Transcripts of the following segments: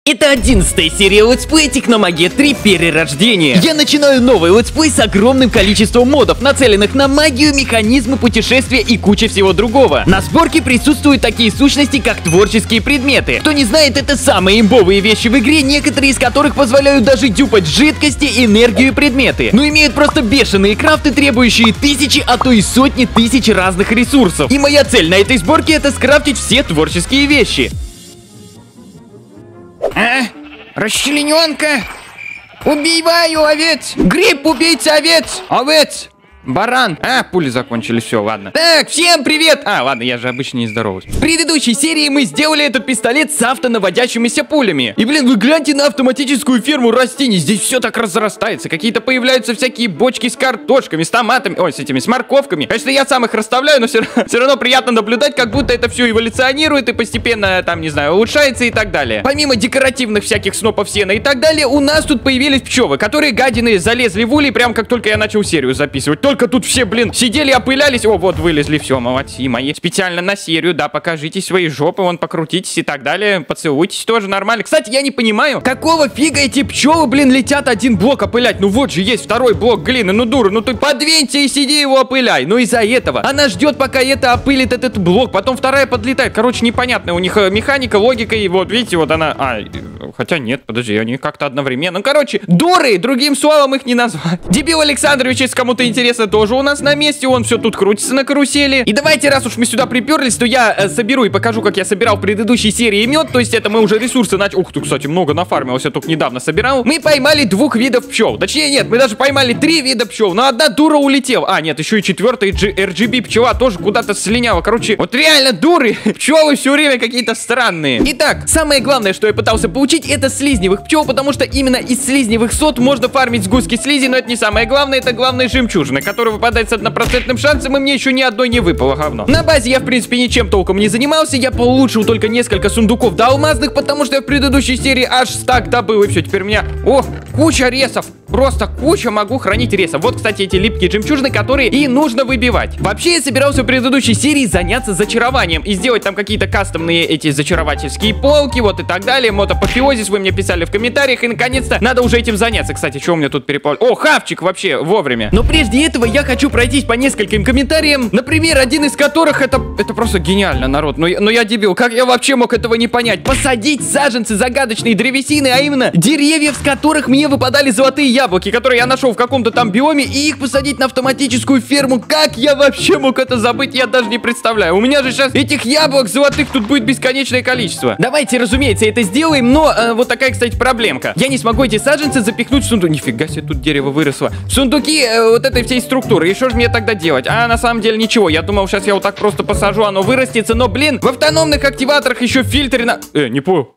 Это 11-я серия летсплея Техномагия 3 Перерождение. Я начинаю новый летсплей с огромным количеством модов, нацеленных на магию, механизмы, путешествия и куча всего другого. На сборке присутствуют такие сущности, как творческие предметы. Кто не знает, это самые имбовые вещи в игре, некоторые из которых позволяют даже дюпать жидкости, энергию и предметы. Но имеют просто бешеные крафты, требующие тысячи, а то и сотни тысяч разных ресурсов. И моя цель на этой сборке — это скрафтить все творческие вещи. Расчлененка! Убиваю овец! Гриб, убийца овец! Овец! Баран! Пули закончились, все, ладно. Так, всем привет! Ладно, я же обычно не здороваюсь. В предыдущей серии мы сделали этот пистолет с автонаводящимися пулями. И, блин, вы гляньте на автоматическую ферму растений. Здесь все так разрастается. Какие-то появляются всякие бочки с картошками, с томатами, ой, с этими, с морковками. Конечно, я сам их расставляю, но все равно приятно наблюдать, как будто это все эволюционирует и постепенно, там, не знаю, улучшается и так далее. Помимо декоративных всяких снопов сена и так далее, у нас тут появились пчелы, которые, гадины, залезли в улей, прям как только я начал серию записывать. Только тут все, блин, сидели, опылялись. О, вот, вылезли, все, молодцы мои. Специально на серию, да, покажите свои жопы, вон, покрутитесь и так далее. Поцелуйтесь, тоже нормально. Кстати, я не понимаю, какого фига эти пчелы, блин, летят один блок опылять? Ну вот же есть второй блок глины, ну дура, ну ты подвинься и сиди его опыляй. Но из-за этого она ждет, пока это опылит этот блок, потом вторая подлетает. Короче, непонятно, у них механика, логика, и вот, видите, вот она... хотя нет, подожди, они как-то одновременно. Ну, короче, дуры, другим словом их не назвать. Дебил Александрович, если кому-то интересно, тоже у нас на месте, он все тут крутится на карусели. И давайте, раз уж мы сюда приперлись, то я соберу и покажу, как я собирал в предыдущей серии мед. То есть это мы уже ресурсы начали. Ух ты, кстати, много нафармилось, я только недавно собирал. Мы поймали 2 видов пчел. Точнее, нет, мы даже поймали 3 вида пчел, но одна дура улетела. Нет, еще и 4-я RGB пчела тоже куда-то слиняла. Короче, вот реально дуры. Пчелы все время какие-то странные. Итак, самое главное, что я пытался получить, это слизневых пчел, потому что именно из слизневых сот можно фармить сгустки слизи, но это не самое главное, это главная жемчужина, которая выпадает с 1% шансом, и мне еще ни одной не выпало, говно. На базе я, в принципе, ничем толком не занимался, я получил только несколько сундуков до алмазных, потому что я в предыдущей серии аж стак добыл, и все, теперь у меня, куча ресов, просто куча могу хранить ресов. Вот, кстати, эти липкие жемчужины, которые и нужно выбивать. Вообще, я собирался в предыдущей серии заняться зачарованием и сделать там какие-то кастомные эти зачаровательские полки, вот и так далее, мотопофиозис, вы мне писали в комментариях, и, наконец-то, надо уже этим заняться. Кстати, что у меня тут перепал? Хавчик вообще вовремя. Но прежде этого я хочу пройтись по нескольким комментариям. Например, один из которых это просто гениально, народ. Но я дебил, как я вообще мог этого не понять? Посадить саженцы загадочной древесины, а именно деревьев, с которых мне выпадали золотые яблоки, которые я нашел в каком-то там биоме, и их посадить на автоматическую ферму. Как я вообще мог это забыть, я даже не представляю. У меня же сейчас этих яблок золотых тут будет бесконечное количество. Давайте, разумеется, это сделаем, но вот такая, кстати, проблемка. Я не смогу эти саженцы запихнуть в сундук. Нифига себе, тут дерево выросло. В сундуки вот этой всей структуры. И что же мне тогда делать? На самом деле ничего. Я думал, сейчас я вот так просто посажу, оно вырастется. Но, блин, в автономных активаторах еще фильтры на... не понял.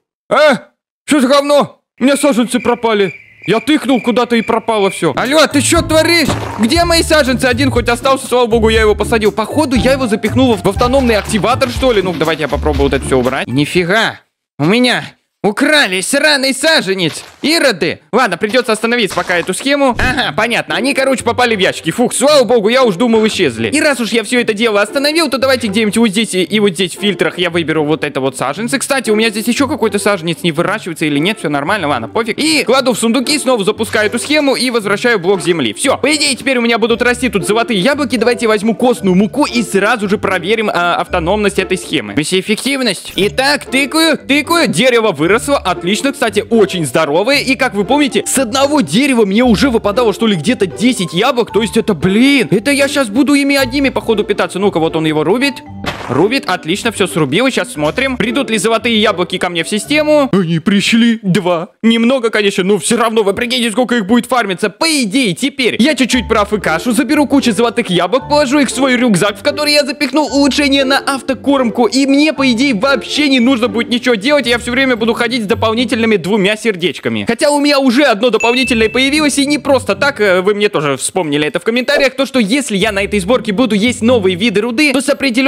Что за говно? У меня саженцы пропали. Я тыкнул куда-то и пропало все. Алло, ты что творишь? Где мои саженцы? Один хоть остался, слава богу, я его посадил. Походу, я его запихнул в автономный активатор, что ли. Ну, давайте я попробую вот это все убрать. Нифига. У меня... украли сраный саженец! Ироды! Ладно, придется остановиться пока эту схему. Понятно. Они, короче, попали в ящики. Фух, слава богу, я уж думал, исчезли. И раз уж я все это дело остановил, то давайте где-нибудь вот здесь и вот здесь в фильтрах я выберу вот это вот саженцы. Кстати, у меня здесь еще какой-то саженец не выращивается или нет, все нормально, ладно, пофиг. И кладу в сундуки, снова запускаю эту схему и возвращаю блок земли. Все, по идее, теперь у меня будут расти тут золотые яблоки. Давайте возьму костную муку и сразу же проверим автономность этой схемы. Эффективность. Итак, тыкаю, дерево выросло. Отлично, кстати, очень здоровые. И как вы помните, с одного дерева мне уже выпадало, что ли, где-то 10 яблок. То есть это, блин, это я сейчас буду ими одними, походу, питаться. Ну-ка, вот он его рубит. Рубит, отлично, все срубил. Сейчас смотрим, придут ли золотые яблоки ко мне в систему. Они пришли 2. Немного, конечно, но все равно, вы прикиньте, сколько их будет фармиться. По идее, теперь я чуть-чуть профыкашу, заберу кучу золотых яблок, положу их в свой рюкзак, в который я запихнул улучшение на автокормку. И мне, по идее, вообще не нужно будет ничего делать. Я все время буду ходить с дополнительными 2 сердечками. Хотя у меня уже одно дополнительное появилось, и не просто так, вы мне тоже вспомнили это в комментариях, то, что если я на этой сборке буду есть новые виды руды, то с определенным, что ли,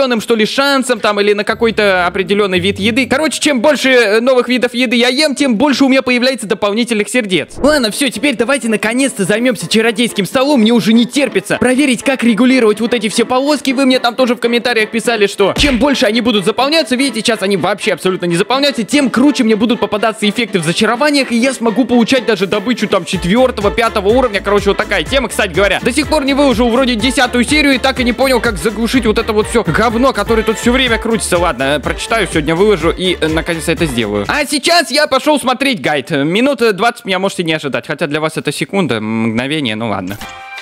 шансам там или на какой-то определенный вид еды. Короче, чем больше новых видов еды я ем, тем больше у меня появляется дополнительных сердец. Ладно, все, теперь давайте наконец-то займемся чародейским столом. Мне уже не терпится проверить, как регулировать вот эти все полоски. Вы мне там тоже в комментариях писали, что чем больше они будут заполняться, видите, сейчас они вообще абсолютно не заполняются, тем круче мне будут попадаться эффекты в зачарованиях, и я смогу получать даже добычу там 4-го, 5-го уровня. Короче, вот такая тема. Кстати говоря, до сих пор не выложил вроде 10-ю серию и так и не понял, как заглушить вот это вот все говно, которое тут все время крутится. Ладно, прочитаю, сегодня выложу и наконец-то это сделаю. А сейчас я пошел смотреть гайд. Минут 20 меня можете не ожидать, хотя для вас это секунда, мгновение, ну ладно.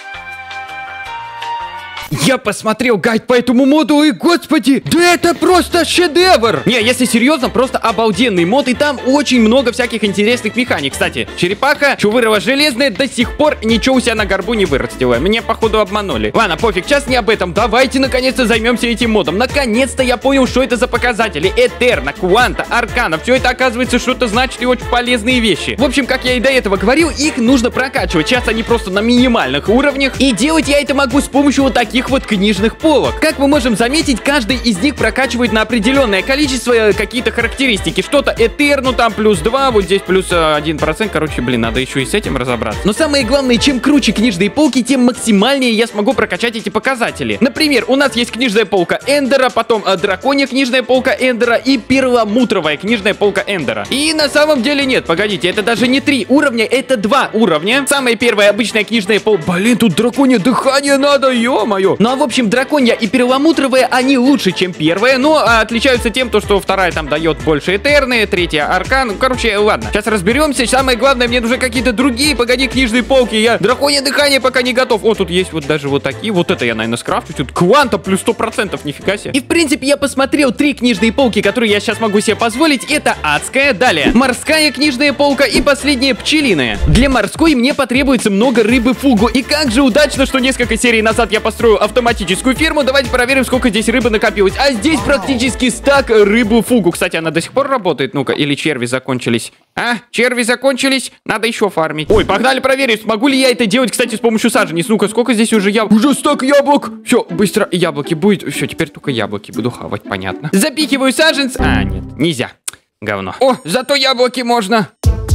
Я посмотрел гайд по этому моду, и, господи, да это просто шедевр! Не, если серьезно, просто обалденный мод, и там очень много всяких интересных механик. Кстати, черепаха, чувырова железная, до сих пор ничего у себя на горбу не вырастила. Меня, походу, обманули. Ладно, пофиг, сейчас не об этом. Давайте, наконец-то, займемся этим модом. Наконец-то я понял, что это за показатели. Этерна, Кванта, Аркана. Все это, оказывается, что-то значит и очень полезные вещи. В общем, как я и до этого говорил, их нужно прокачивать. Сейчас они просто на минимальных уровнях. И делать я это могу с помощью вот таких вот книжных полок. Как мы можем заметить, каждый из них прокачивает на определенное количество какие-то характеристики. Что-то Этерну там +2, вот здесь плюс 1%. Короче, блин, надо еще и с этим разобраться. Но самое главное, чем круче книжные полки, тем максимальнее я смогу прокачать эти показатели. Например, у нас есть книжная полка Эндера, потом драконья книжная полка Эндера и перламутровая книжная полка Эндера. И на самом деле нет, погодите, это даже не 3 уровня, это 2 уровня. Самая первая обычная книжная полка. Блин, тут драконье дыхание надо, ё-моё. Ну а в общем, драконья и перламутровая, они лучше, чем первая, но отличаются тем, что вторая там дает больше Этерны, третья Аркан. Короче, ладно, сейчас разберемся. Самое главное, мне нужны какие-то другие, погоди, книжные полки. Я драконье дыхание пока не готов. О, тут есть вот даже вот такие. Вот это я, наверное, скрафчу. Тут Кванта плюс 100%, нифига себе. И, в принципе, я посмотрел 3 книжные полки, которые я сейчас могу себе позволить. Это адская, далее морская книжная полка и последняя пчелиная. Для морской мне потребуется много рыбы фугу. И как же удачно, что несколько серий назад я построил автоматическую ферму. Давайте проверим, сколько здесь рыбы накопилось. А здесь практически стак рыбы фугу. Кстати, она до сих пор работает? Ну-ка, или черви закончились? А, черви закончились? Надо еще фармить. Ой, погнали проверить, смогу ли я это делать, кстати, с помощью саженец. Ну-ка, сколько здесь уже яблок? Уже стак яблок. Все, быстро яблоки будет. Все, теперь только яблоки буду хавать, понятно. Запихиваю саженец. А, нет, нельзя. Говно. О, зато яблоки можно.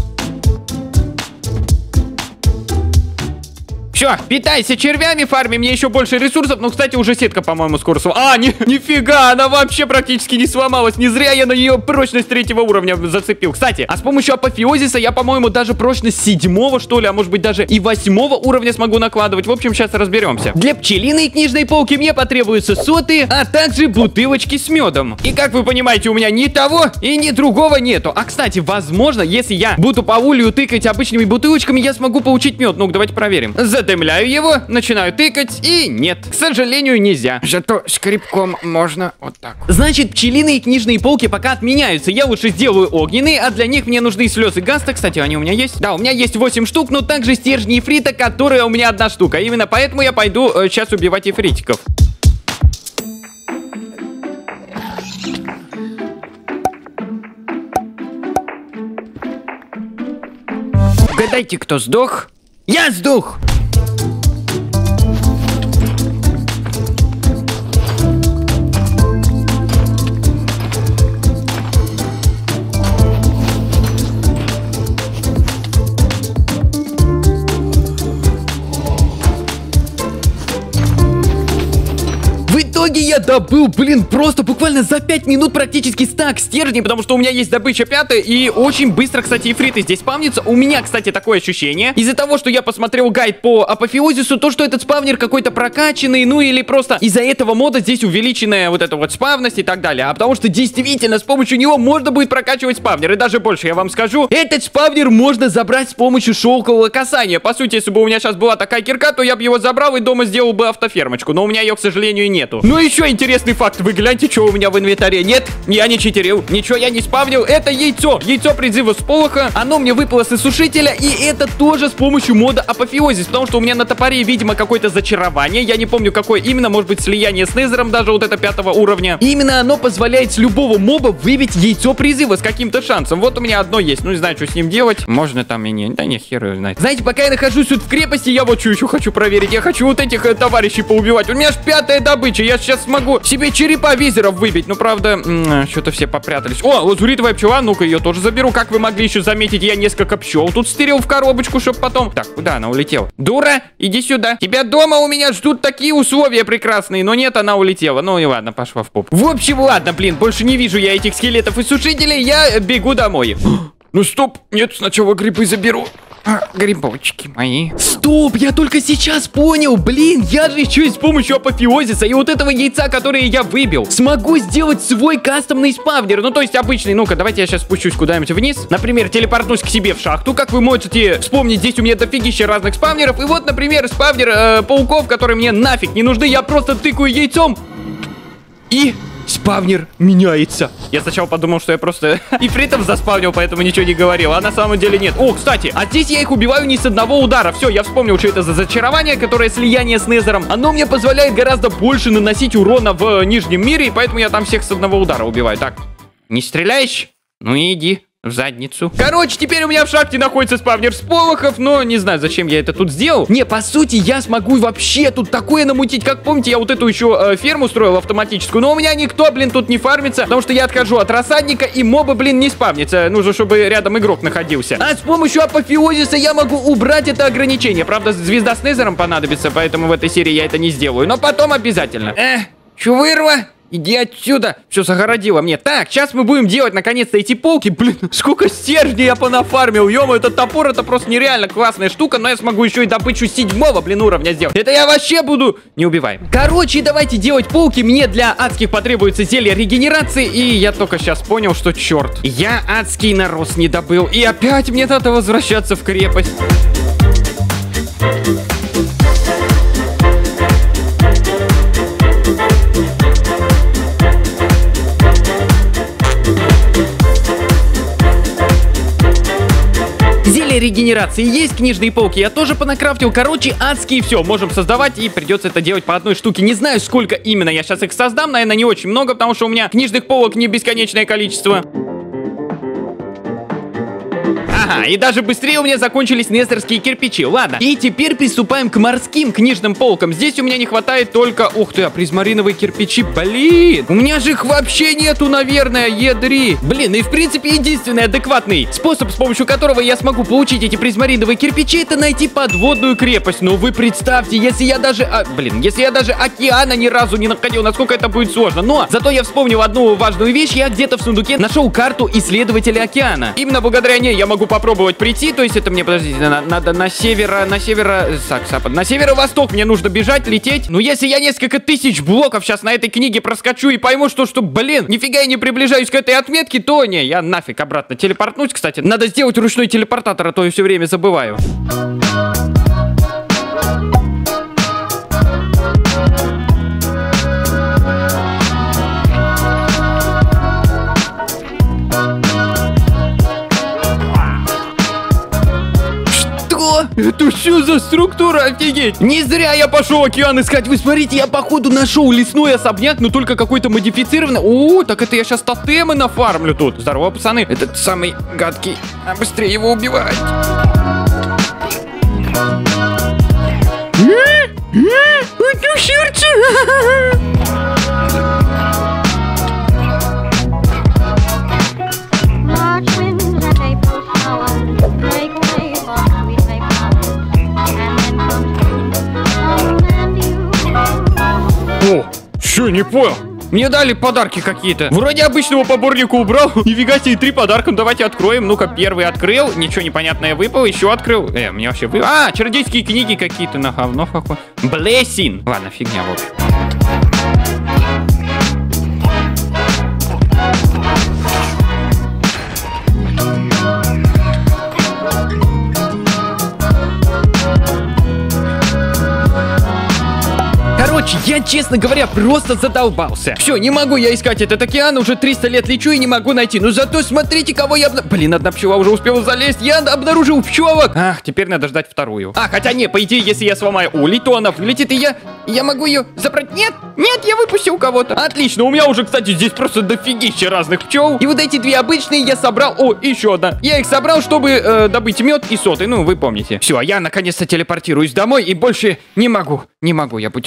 Все, питайся червями, фарми мне еще больше ресурсов. Ну, кстати, уже сетка, по-моему, скоро сломалась. А, нифига, она вообще практически не сломалась. Не зря я на нее прочность 3-го уровня зацепил. Кстати, а с помощью апофеозиса я, по-моему, даже прочность 7-го, что ли, а может быть даже и 8-го уровня смогу накладывать. В общем, сейчас разберемся. Для пчелиной книжной полки мне потребуются соты, а также бутылочки с медом. И, как вы понимаете, у меня ни того и ни другого нету. А, кстати, возможно, если я буду по улью тыкать обычными бутылочками, я смогу получить мед. Ну-ка, давайте проверим. Задымляю его, начинаю тыкать, и нет, к сожалению, нельзя. Зато скребком можно вот так. Значит, пчелиные книжные полки пока отменяются. Я лучше сделаю огненные, а для них мне нужны слезы гаста. Кстати, они у меня есть? Да, у меня есть 8 штук, но также стержни ифрита, которые у меня 1 штука. Именно поэтому я пойду сейчас убивать ифритиков. Угадайте, кто сдох? Я сдох! В итоге я добыл, блин, просто буквально за 5 минут практически стак стержней, потому что у меня есть добыча 5-я, и очень быстро, кстати, ифриты здесь спавнится. У меня, кстати, такое ощущение, из-за того, что я посмотрел гайд по апофеозису, то, что этот спавнер какой-то прокачанный, ну или просто из-за этого мода здесь увеличенная вот эта вот спавность и так далее. А потому что действительно с помощью него можно будет прокачивать спавнер. И даже больше я вам скажу, этот спавнер можно забрать с помощью шелкового касания. По сути, если бы у меня сейчас была такая кирка, то я бы его забрал и дома сделал бы автофермочку. Но у меня ее, к сожалению, нету. Ну еще интересный факт, вы гляньте, что у меня в инвентаре. Нет, я не читерил, ничего я не спавнил. Это яйцо, яйцо призыва сполоха. Оно мне выпало с иссушителя, и это тоже с помощью мода апофеозис, потому что у меня на топоре, видимо, какое-то зачарование. Я не помню, какое именно, может быть, слияние с Незером, даже вот это 5-го уровня. И именно оно позволяет с любого моба выбить яйцо призыва с каким-то шансом. Вот у меня одно есть, ну не знаю, что с ним делать. Можно там и не, да не, хер его знает. Знаете, пока я нахожусь тут в крепости, я вот что еще хочу проверить. Я хочу вот этих товарищей поубивать. У меня аж 5-я добыча, я сейчас смогу могу себе черепа визеров выбить. Ну, правда, что-то все попрятались. О, лазуритовая пчела, ну-ка ее тоже заберу. Как вы могли еще заметить, я несколько пчел тут стерил в коробочку, чтобы потом... Так, куда она улетела? Дура, иди сюда. Тебя дома у меня ждут такие условия прекрасные. Но нет, она улетела. Ну и ладно, пошла в попу. В общем, ладно, блин, больше не вижу я этих скелетов и сушителей. Я бегу домой. Ну стоп, нет, сначала грибы заберу. Грибочки мои. Стоп, я только сейчас понял, блин, я же еще и с помощью апофеозиса и вот этого яйца, которое я выбил, смогу сделать свой кастомный спавнер, ну то есть обычный. Ну-ка, давайте я сейчас спущусь куда-нибудь вниз, например, телепортнусь к себе в шахту. Как вы можете вспомнить, здесь у меня дофигища разных спавнеров. И вот, например, спавнер пауков, которые мне нафиг не нужны. Я просто тыкаю яйцом и... спавнер меняется. Я сначала подумал, что я просто ифритов заспавнил, поэтому ничего не говорил. А на самом деле нет. О, кстати, а здесь я их убиваю не с одного удара. Все, я вспомнил, что это за зачарование, которое слияние с Незером. Оно мне позволяет гораздо больше наносить урона в Нижнем мире, и поэтому я там всех с одного удара убиваю. Так, не стреляешь? Ну и иди в задницу. Короче, теперь у меня в шахте находится спавнер сполохов, но не знаю, зачем я это тут сделал. Не, по сути, я смогу вообще тут такое намутить. Как помните, я вот эту еще ферму строил автоматическую, но у меня никто, блин, тут не фармится, потому что я отхожу от рассадника, и мобы, блин, не спавнятся. Нужно, чтобы рядом игрок находился. А с помощью апофеозиса я могу убрать это ограничение. Правда, звезда с Незером понадобится, поэтому в этой серии я это не сделаю. Но потом обязательно. Чувырва! Иди отсюда! Все загородило мне. Так, сейчас мы будем делать наконец-то эти полки. Блин, сколько стержней я понафармил. Ё-моё, этот топор, это просто нереально классная штука. Но я смогу еще и добычу 7-го, блин, уровня сделать. Это я вообще буду неубиваем. Короче, давайте делать полки. Мне для адских потребуется зелье регенерации. И я только сейчас понял, что черт, я адский нарост не добыл. И опять мне надо возвращаться в крепость. Зелье регенерации есть, книжные полки я тоже понакрафтил. Короче, адские все можем создавать, и придется это делать по одной штуке. Не знаю, сколько именно я сейчас их создам, наверное, не очень много, потому что у меня книжных полок не бесконечное количество. Ага, и даже быстрее у меня закончились незерские кирпичи. Ладно, и теперь приступаем к морским книжным полкам. Здесь у меня не хватает только... Ух ты, а призмариновые кирпичи, блин! У меня же их вообще нету, наверное, ядри. Блин, и в принципе единственный адекватный способ, с помощью которого я смогу получить эти призмариновые кирпичи, это найти подводную крепость. Но вы представьте, если я даже... если я даже океана ни разу не находил, насколько это будет сложно. Но зато я вспомнил одну важную вещь. Я где-то в сундуке нашел карту исследователя океана. Именно благодаря ней я могу попробовать прийти, то есть это мне, подождите, надо на северо-восток мне нужно бежать, лететь. Ну, если я несколько тысяч блоков сейчас на этой книге проскочу и пойму, что, блин, нифига я не приближаюсь к этой отметке, то не, я нафиг обратно телепортнусь, кстати. Надо сделать ручной телепортатор, а то я все время забываю. Это что за структура, офигеть? Не зря я пошел океан искать. Вы смотрите, я походу нашел лесной особняк, но только какой-то модифицированный. О, так это я сейчас тотемы нафармлю тут. Здорово, пацаны. Этот самый гадкий. А быстрее его убивать. Это сердце. О, что, не понял? Мне дали подарки какие-то. Вроде обычного поборника убрал. Нифига себе, 3 подарка. Давайте откроем. Ну-ка, первый открыл. Ничего непонятное выпало. Еще открыл. Мне вообще выпало. А, чародейские книги какие-то на говно какое. Блессин. Ладно, фигня, в общем. Короче, я, честно говоря, просто задолбался. Все, не могу я искать этот океан, уже 300 лет лечу и не могу найти. Но зато смотрите, кого я Блин, одна пчела уже успела залезть, я обнаружил пчелок. Ах, теперь надо ждать вторую. А, хотя не, по идее, если я сломаю улей, то она вылетит, и я могу ее забрать. Нет, я выпустил кого-то. Отлично, у меня уже, кстати, здесь просто дофигища разных пчел. И вот эти 2 обычные я собрал. О, еще одна. Я их собрал, чтобы добыть мед и соты, ну, вы помните. Все, а я наконец-то телепортируюсь домой и больше не могу я путешествовать.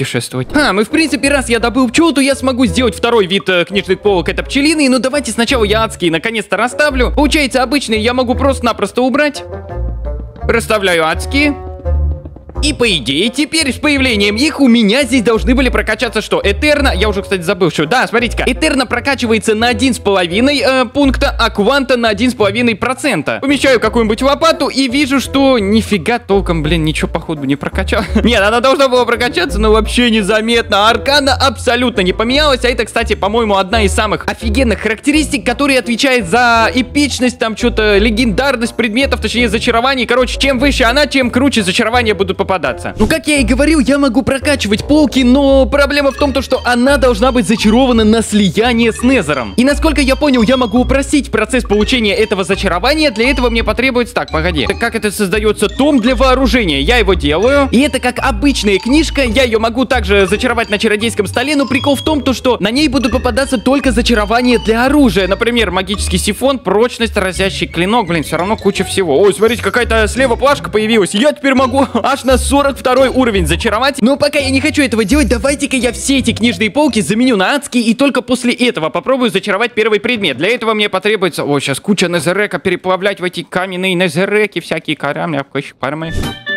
прокачивать. Мы в принципе, раз я добыл пчел, то я смогу сделать второй вид книжных полок, это пчелиный. Но давайте сначала я адские наконец-то расставлю. Получается, обычные я могу просто-напросто убрать. Расставляю адские. И по идее, теперь с появлением их у меня здесь должны были прокачаться что? Этерна, я уже, кстати, забыл, что... Да, смотрите-ка, Этерна прокачивается на 1,5 пункта, а Кванта на 1,5%. Помещаю какую-нибудь лопату и вижу, что нифига толком, блин, ничего походу не прокачал. Нет, она должна была прокачаться, но вообще незаметно. Аркана абсолютно не поменялась, а это, кстати, по-моему, одна из самых офигенных характеристик, которая отвечает за эпичность, там, что-то, легендарность предметов, точнее, зачарований. Короче, чем выше она, тем круче зачарования будут попадаться. Ну, как я и говорил, я могу прокачивать полки, но проблема в том, что она должна быть зачарована на слияние с Незером. И насколько я понял, я могу упростить процесс получения этого зачарования. Для этого мне потребуется... Так, погоди. Как это создается? Том для вооружения. Я его делаю. И это как обычная книжка. Я ее могу также зачаровать на чародейском столе, но прикол в том, что на ней будут попадаться только зачарования для оружия. Например, магический сифон, прочность, разящий клинок. Блин, все равно куча всего. Ой, смотрите, какая-то слева плашка появилась. Я теперь могу аж на 42 уровень зачаровать. Но пока я не хочу этого делать, давайте-ка я все эти книжные полки заменю на адские, и только после этого попробую зачаровать первый предмет. Для этого мне потребуется... Ой, сейчас куча незерека переплавлять в эти каменные незереки, всякие камни, пармы.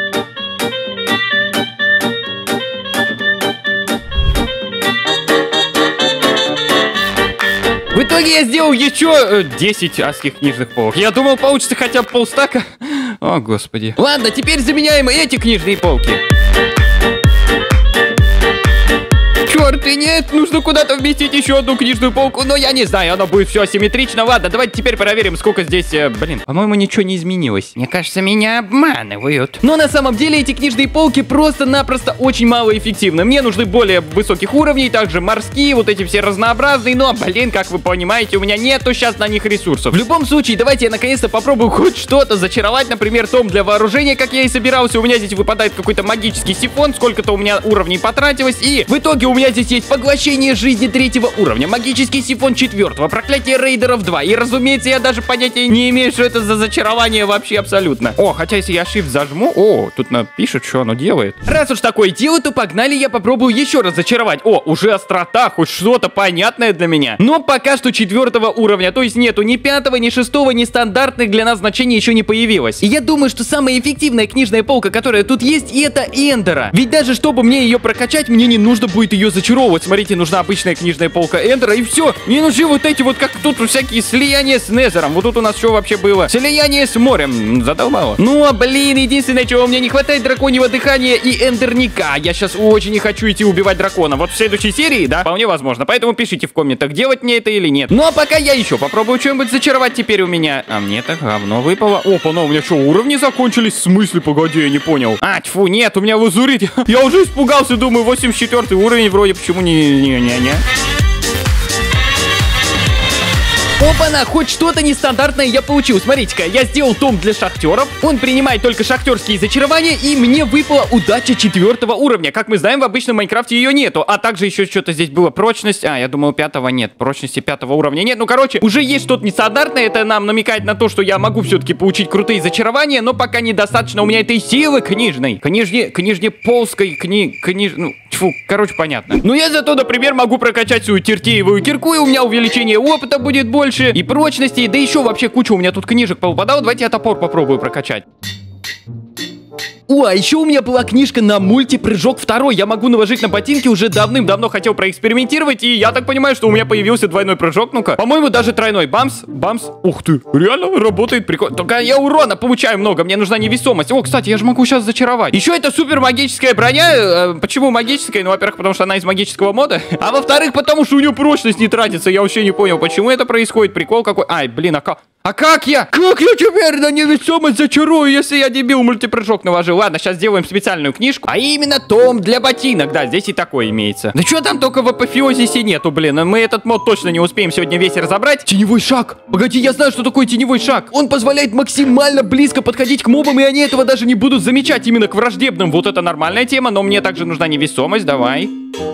В итоге я сделал еще 10 адских книжных полок. Я думал, получится хотя бы полстака. О, господи. Ладно, теперь заменяем эти книжные полки. Черт, и нет, нужно куда-то вместить еще одну книжную полку, но я не знаю, оно будет все асимметрично. Ладно, давайте теперь проверим, сколько здесь... Блин, по-моему, ничего не изменилось. Мне кажется, меня обманывают. Но на самом деле эти книжные полки просто-напросто очень малоэффективны. Мне нужны более высоких уровней, также морские, вот эти все разнообразные, но, блин, как вы понимаете, у меня нету сейчас на них ресурсов. В любом случае, давайте я наконец-то попробую хоть что-то зачаровать, например, том для вооружения, как я и собирался. У меня здесь выпадает какой-то магический сифон, сколько-то у меня уровней потратилось, и в итоге у меня здесь есть поглощение жизни 3-го уровня, магический сифон 4-го, проклятие рейдеров 2. И, разумеется, я даже понятия не имею, что это за зачарование вообще абсолютно. О, хотя если я shift зажму... О, тут напишет, что оно делает. Раз уж такое дело, то погнали, я попробую еще раз зачаровать. О, уже острота, хоть что-то понятное для меня. Но пока что 4-го уровня, то есть нету ни 5-го, ни 6-го, ни стандартных для нас значений еще не появилось. И я думаю, что самая эффективная книжная полка, которая тут есть, это Эндера. Ведь даже чтобы мне ее прокачать, мне не нужно будет ее зачаровывать. Смотрите, нужна обычная книжная полка Эндера, и все. Не нужны вот эти вот, как тут всякие слияния с Незером. Вот тут у нас что вообще было? Слияние с морем. Задолбало. Ну, а блин, единственное, чего мне не хватает, драконьего дыхания и эндерника. Я сейчас очень не хочу идти убивать дракона. Вот в следующей серии, да, вполне возможно. Поэтому пишите в комментах, делать мне это или нет. Ну, а пока я еще попробую что-нибудь зачаровать теперь у меня. А мне так говно выпало. Опа, ну у меня что, уровни закончились? В смысле? Погоди, я не понял. А, тьфу, нет, у меня лазурит. Я уже испугался, думаю, 84 уровень вроде, почему не. Опа-на, хоть что-то нестандартное я получил. Смотрите-ка, я сделал том для шахтеров. Он принимает только шахтерские зачарования, и мне выпала удача 4-го уровня. Как мы знаем, в обычном Майнкрафте ее нету. А также еще что-то здесь было. Прочность. А, я думал, 5-го нет. Прочности 5-го уровня нет. Ну, короче, уже есть что-то нестандартное. Это нам намекает на то, что я могу все-таки получить крутые зачарования, но пока недостаточно у меня этой силы книжной. Книжне полской, ну, тьфу, короче, понятно. Но я зато, например, могу прокачать свою тертеевую кирку, и у меня увеличение опыта будет больше. И прочности, да еще вообще куча у меня тут книжек повыпадало. Давайте я топор попробую прокачать. О, а еще у меня была книжка на мультипрыжок 2. Я могу наложить на ботинки, уже давным-давно хотел проэкспериментировать, и я так понимаю, что у меня появился двойной прыжок. Ну-ка, по-моему, даже тройной. Бамс. Ух ты, реально работает, прикольно. Только я урона получаю много, мне нужна невесомость. О, кстати, я же могу сейчас зачаровать. Еще это супер магическая броня. Почему магическая? Ну, во-первых, потому что она из магического мода. А во-вторых, потому что у нее прочность не тратится. Я вообще не понял, почему это происходит. Прикол какой. Ай, блин, а как я? Как я теперь на невесомость зачарую, если я дебил мультипрыжок наложил? Ладно, сейчас сделаем специальную книжку. А именно том для ботинок. Да, здесь и такой имеется. Да что там только в апофеозисе нету, блин. Мы этот мод точно не успеем сегодня весь разобрать. Теневой шаг. Погоди, я знаю, что такое теневой шаг. Он позволяет максимально близко подходить к мобам, и они этого даже не будут замечать, именно к враждебным. Вот это нормальная тема, но мне также нужна невесомость. Давай.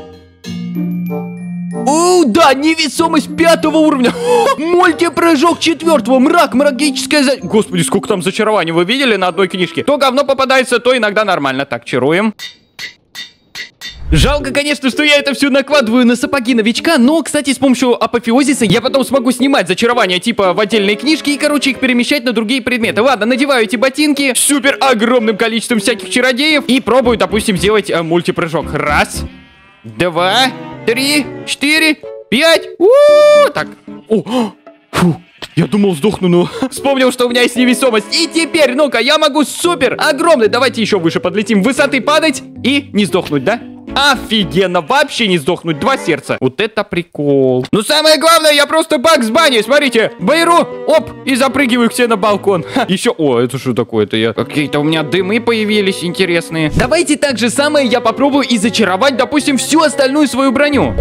О, да, невесомость 5-го уровня. Мультипрыжок 4-го. Мрак, магическая... Господи, сколько там зачарований вы видели на одной книжке? То говно попадается, то иногда нормально. Так, чаруем. Жалко, конечно, что я это все накладываю на сапоги новичка, но, кстати, с помощью апофеозиса я потом смогу снимать зачарования типа в отдельные книжки и, короче, их перемещать на другие предметы. Ладно, надеваю эти ботинки с супер огромным количеством всяких чародеев и пробую, допустим, сделать мультипрыжок. Раз, 2, 3, 4, 5. Так. Фу. Я думал, сдохну, но вспомнил, что у меня есть невесомость. И теперь, ну-ка, я могу супер огромный. Давайте еще выше подлетим. Высоты падать и не сдохнуть, да? Офигенно, вообще не сдохнуть. 2 сердца. Вот это прикол. Но самое главное, я просто Бакс Банни. Смотрите, беру, оп, и запрыгиваю к себе на балкон. Еще, это что такое-то? Какие-то у меня дымы появились интересные. Давайте так же самое я попробую и зачаровать, допустим, всю остальную свою броню.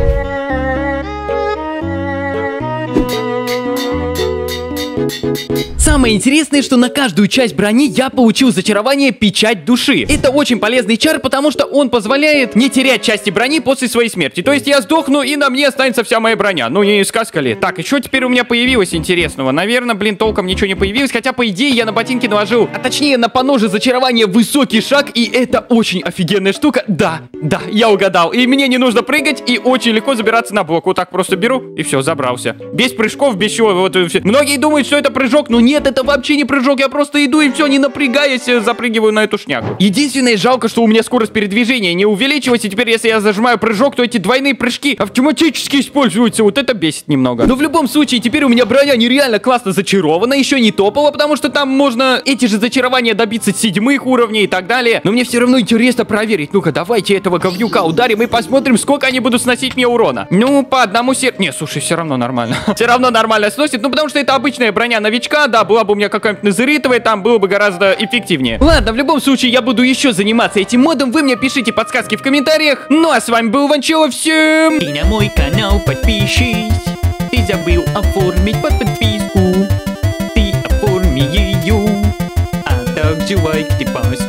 Самое интересное, что на каждую часть брони я получил зачарование Печать Души. Это очень полезный чар, потому что он позволяет не терять части брони после своей смерти. То есть я сдохну, и на мне останется вся моя броня. Ну, не сказка ли? Так, еще теперь у меня появилось интересного. Наверное, толком ничего не появилось, хотя, по идее, я на ботинки наложил, а точнее, на поноже зачарование Высокий Шаг, и это очень офигенная штука. Да, я угадал. И мне не нужно прыгать, и очень легко забираться на блок. Вот так просто беру, и все, забрался. Без прыжков, без чего. Вот, многие думают, что это прыжок, но нет, это вообще не прыжок, я просто иду и все, не напрягаясь, запрыгиваю на эту шняку. Единственное, жалко, что у меня скорость передвижения не увеличилась, и теперь, если я зажимаю прыжок, то эти двойные прыжки автоматически используются, вот это бесит немного. Но в любом случае, теперь у меня броня нереально классно зачарована, еще не топово, потому что там можно эти же зачарования добиться 7-х уровней и так далее, но мне все равно интересно проверить. Ну-ка, давайте этого говнюка ударим и посмотрим, сколько они будут сносить мне урона. Ну, по одному Не, слушай, все равно нормально. Все равно нормально сносит, ну, потому что это обычная броня новичка, да, была бы у меня какая-нибудь назеритовая, там было бы гораздо эффективнее. Ладно, в любом случае, я буду еще заниматься этим модом, вы мне пишите подсказки в комментариях. Ну, а с вами был Иванчелло, всем! И на мой канал подпишись, ты забыл оформить подписку, ты оформи ее, а также лайк, ты